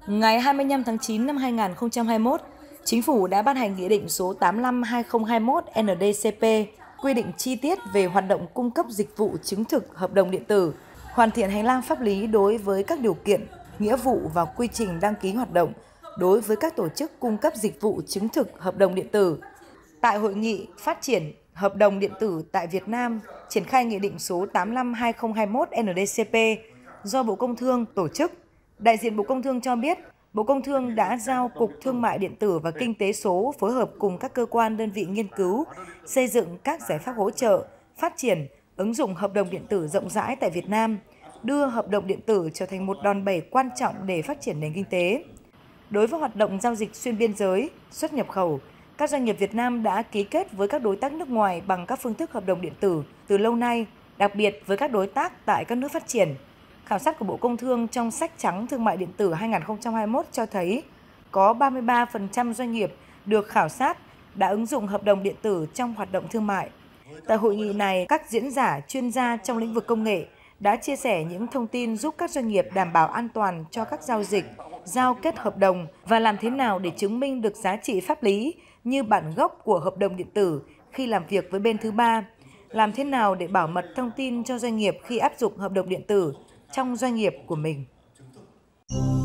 Ngày 25 tháng 9 năm 2021, Chính phủ đã ban hành Nghị định số 85/2021 NDCP quy định chi tiết về hoạt động cung cấp dịch vụ chứng thực hợp đồng điện tử, hoàn thiện hành lang pháp lý đối với các điều kiện, nghĩa vụ và quy trình đăng ký hoạt động đối với các tổ chức cung cấp dịch vụ chứng thực hợp đồng điện tử. Tại hội nghị phát triển hợp đồng điện tử tại Việt Nam, triển khai Nghị định số 85/2021 NDCP do Bộ Công Thương tổ chức, đại diện Bộ Công Thương cho biết, Bộ Công Thương đã giao Cục Thương mại điện tử và Kinh tế số phối hợp cùng các cơ quan đơn vị nghiên cứu, xây dựng các giải pháp hỗ trợ, phát triển, ứng dụng hợp đồng điện tử rộng rãi tại Việt Nam, đưa hợp đồng điện tử trở thành một đòn bẩy quan trọng để phát triển nền kinh tế. Đối với hoạt động giao dịch xuyên biên giới, xuất nhập khẩu, các doanh nghiệp Việt Nam đã ký kết với các đối tác nước ngoài bằng các phương thức hợp đồng điện tử từ lâu nay, đặc biệt với các đối tác tại các nước phát triển. Khảo sát của Bộ Công Thương trong sách trắng thương mại điện tử 2021 cho thấy có 33% doanh nghiệp được khảo sát đã ứng dụng hợp đồng điện tử trong hoạt động thương mại. Tại hội nghị này, các diễn giả chuyên gia trong lĩnh vực công nghệ đã chia sẻ những thông tin giúp các doanh nghiệp đảm bảo an toàn cho các giao dịch, giao kết hợp đồng và làm thế nào để chứng minh được giá trị pháp lý như bản gốc của hợp đồng điện tử khi làm việc với bên thứ ba, làm thế nào để bảo mật thông tin cho doanh nghiệp khi áp dụng hợp đồng điện tử trong doanh nghiệp của mình.